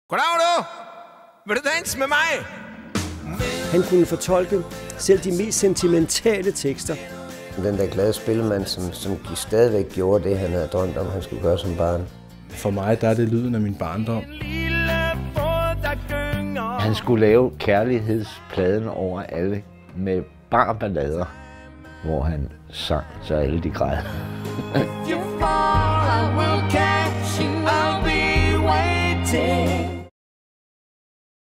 Goddag du! Vil du danse med mig? Han kunne fortolke selv de mest sentimentale tekster. Den der glade spillemand, som stadigvæk gjorde det, han havde drømt om, han skulle gøre som barn. For mig der er det lyden af min barndom. Han skulle lave kærlighedspladen over alle med bare ballader, hvor han sang, så alle de græd.